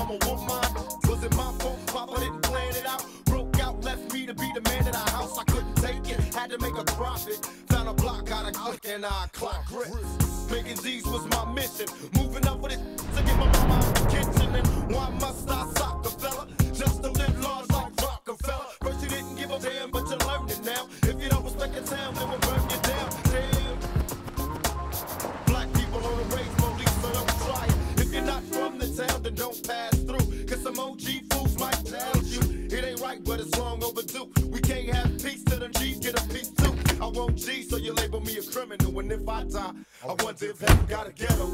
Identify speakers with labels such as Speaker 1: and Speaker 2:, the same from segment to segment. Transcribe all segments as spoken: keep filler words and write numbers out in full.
Speaker 1: mama want mine. Was it my fault? Papa didn't plan it out. Broke out, left me to be the man of the house. I couldn't take it, had to make a profit. Found a block, got a click, and I clock grip. Making G's was my mission. Moving up with it to get my mama out the kitchen. And why must I sock a fella? Just to live large like Rockefeller. First you didn't give a damn, but you learned it now. If you don't respect your town, then we'll burn you down. Damn. Black people on the race, police, so don't try it. If you're not from the town, then don't pass through. Cause some O G fools might tell you it ain't right, but it's long overdue. We can't have peace till them G's get a piece too. I want G, so you label me a criminal. And if I die, I wonder if heaven got a ghetto.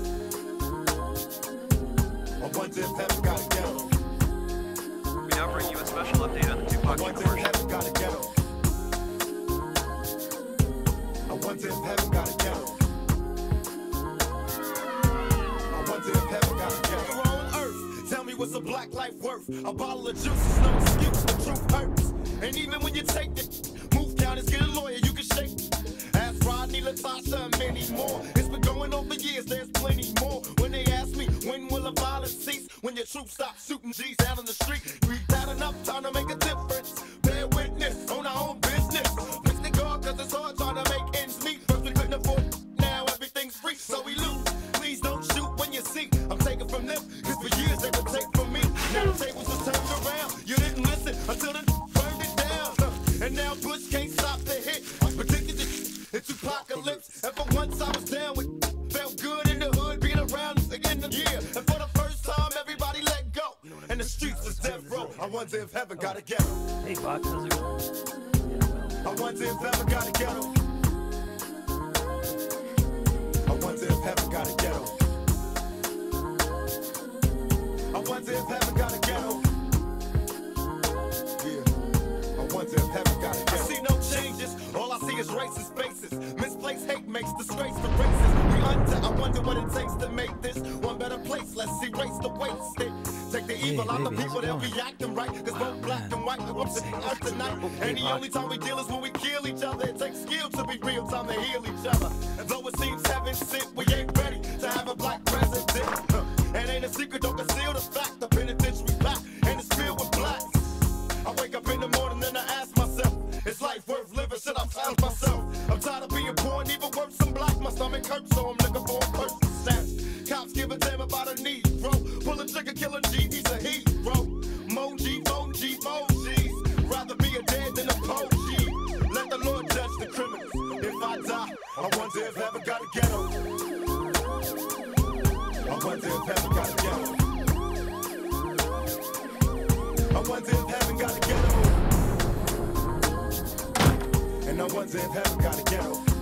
Speaker 1: I wonder if heaven got a ghetto.
Speaker 2: We now bring you a special update on the Tupac
Speaker 1: I wonder
Speaker 2: commercial.
Speaker 1: if heaven got a ghetto. I wonder if heaven got a ghetto. I wonder if heaven got a ghetto. You're on earth. Tell me what's a black life worth? A bottle of juice is no excuse. The truth hurts. And even when you take it, move counters, get a lawyer, you can shake. Ask Rodney, Latasha, and many more. It's been going on for years, there's plenty more. When they ask me, when will the violence cease? When your troops stop shooting G's out on the street. We've had enough time to make a difference. Bear witness on our own business. Fix the guard, cause it's hard trying to make ends meet. First we couldn't afford, now everything's free, so we lose. Please don't shoot when you see I'm taking from them, cause for years they would take from me. Now the tables are turned around. You didn't listen until the burned it down. And now Bush can't stop the hit. Predicted it's apocalypse. And for once I was down with, felt good in the hood, being around again the year. And for the first time, everybody let go. And the streets was death row. I wonder if heaven got a ghetto.
Speaker 3: Hey, Fox, how's it going?
Speaker 1: I wonder if heaven got a ghetto. I wonder if heaven got a ghetto. I wonder if heaven got a ghetto. Yeah. I wonder if heaven got a ghetto. I see no changes. All I see is racist faces. Misplaced hate makes disgrace to races. We under. I wonder what it takes to make this one better place. Let's erase the waste. Take the evil
Speaker 3: hey,
Speaker 1: out
Speaker 3: baby,
Speaker 1: the people, they'll be acting right. Cause both black and white are up to the earth tonight. And the only time we deal is when we kill each other. It takes skill to be real time to heal each other. And though it seems heaven sent, we ain't ready to have a black president. Huh. And ain't a secret, don't conceal the fact. The penitentiary back, and it's filled with blacks. I wake up in the morning and I ask myself, is life worth living? Should I find myself? I'm tired of being poor and even worse, I'm black. My stomach hurts, so I'm looking for a person to snatch. Cops give a damn about a Negro. Pull a trigger, kill a G, he's a hero. Mo G, Mo G, Mo G's. Rather be a dead than a po G. Let the Lord judge the criminals. If I die, I wonder if heaven got a ghetto. I wonder if heaven got a ghetto. I wonder if heaven got a ghetto. And I wonder if heaven got a ghetto.